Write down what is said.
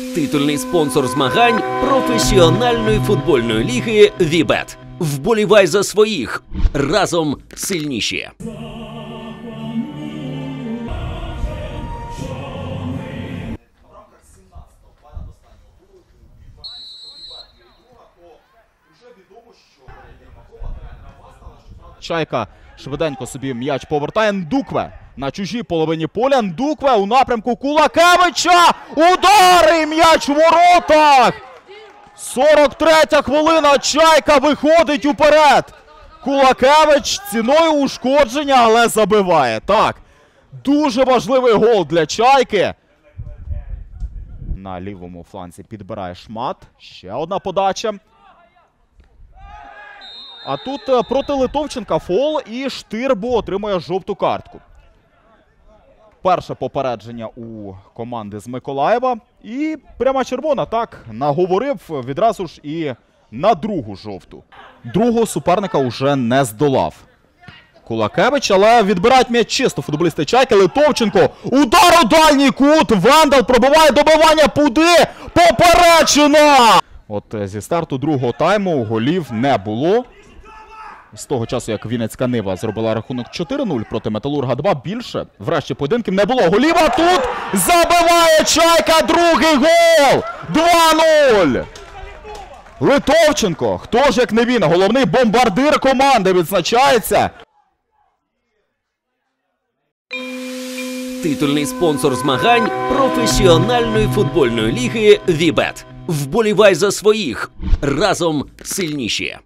Титульний спонсор змагань професіональної футбольної ліги «Вібет». Вболівай за своїх. Разом сильніші. Чайка швиденько собі м'яч повертає. Ндукве на чужій половині поля. Ндукве у напрямку Кулакевича. Удари! М'яч у воротах! 43-я хвилина. Чайка виходить уперед. Кулакевич ціною ушкодження, але забиває. Так, дуже важливий гол для Чайки. На лівому фланзі підбирає Шмат. Ще одна подача. А тут проти Литовченка фол, і Штирбу отримує жовту картку. Перше попередження у команди з Миколаєва. І пряма червона, так, наговорив відразу ж і на другу жовту. Другого суперника уже не здолав Кулакевич, але відбирають м'яч чисто футболісти Чайки. Литовченко, удар у дальній кут, Вендел пробиває добивання, Пуди, попереджена! От зі старту другого тайму голів не було. З того часу, як Вінницька Нива зробила рахунок 4-0 проти Металурга 2, більше врешті поєдинків не було. Голів, а тут забиває Чайка другий гол! 2-0! Литовченко, хто ж як не він, головний бомбардир команди, відзначається. Титульний спонсор змагань професіональної футбольної ліги «Вібет». Вболівай за своїх. Разом сильніші.